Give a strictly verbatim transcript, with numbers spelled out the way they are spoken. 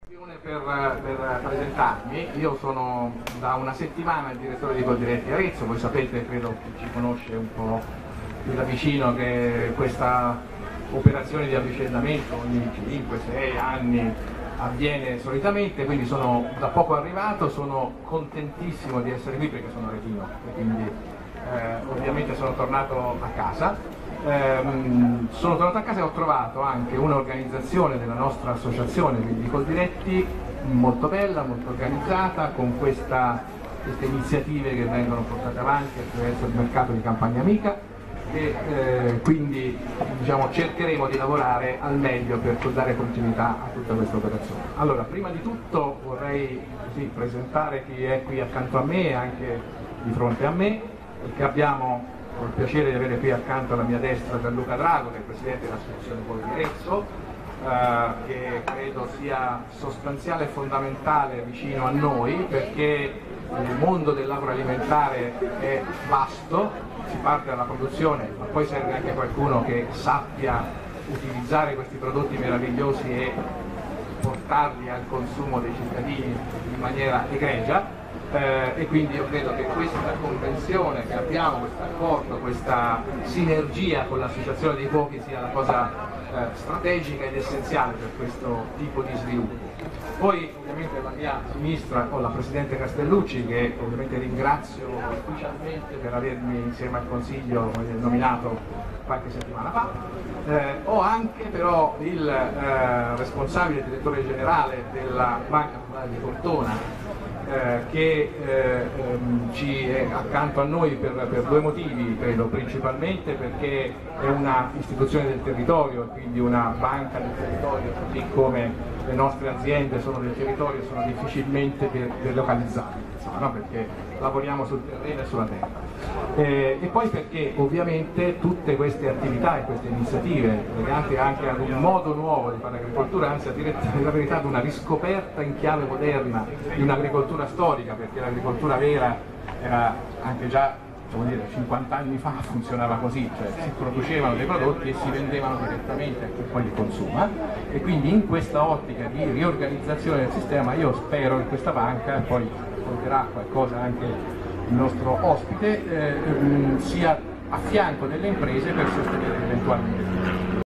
Per, per presentarmi, io sono da una settimana il direttore di Coldiretti Arezzo. Voi sapete, credo chi ci conosce un po' più da vicino, che questa operazione di avvicendamento ogni cinque sei anni avviene solitamente, quindi sono da poco arrivato, sono contentissimo di essere qui perché sono aretino e quindi eh, ovviamente sono tornato a casa. Eh, sono tornato a casa e ho trovato anche un'organizzazione della nostra associazione, quindi Coldiretti, molto bella, molto organizzata, con questa, queste iniziative che vengono portate avanti attraverso il mercato di Campagna Amica e eh, quindi diciamo, cercheremo di lavorare al meglio per dare continuità a tutta questa operazione. Allora, prima di tutto vorrei così, presentare chi è qui accanto a me e anche di fronte a me, perché abbiamo ho il piacere di avere qui accanto alla mia destra Gianluca Drago, che è il presidente dell'associazione Coldiretti, eh, che credo sia sostanziale e fondamentale vicino a noi, perché il mondo dell'agroalimentare è vasto, si parte dalla produzione, ma poi serve anche qualcuno che sappia utilizzare questi prodotti meravigliosi e portarli al consumo dei cittadini in maniera egregia. Eh, e quindi io credo che questa convenzione che abbiamo, questo accordo, questa sinergia con l'associazione dei cuochi sia la cosa eh, strategica ed essenziale per questo tipo di sviluppo. Poi ovviamente alla mia sinistra ho la Presidente Castellucci, che ovviamente ringrazio ufficialmente per avermi insieme al Consiglio nominato qualche settimana fa. Eh, ho anche però il eh, responsabile, direttore generale della Banca Popolare di Cortona, Eh, che eh, ehm, ci è accanto a noi per, per due motivi, credo, principalmente perché è una istituzione del territorio, quindi una banca del territorio, così come le nostre aziende sono del territorio, sono difficilmente delocalizzabili, no? Perché lavoriamo sul terreno e sulla terra. Eh, e poi perché ovviamente tutte queste attività e queste iniziative legate anche ad un modo nuovo di fare agricoltura, anzi a dire la verità ad una riscoperta in chiave moderna di un'agricoltura storica, perché l'agricoltura vera era anche già dire, cinquanta anni fa funzionava così, cioè si producevano dei prodotti e si vendevano direttamente a chi poi li consuma, e quindi in questa ottica di riorganizzazione del sistema io spero che questa banca, poi porterà qualcosa anche il nostro ospite, eh, sia a fianco delle imprese per sostenere eventuali investimenti.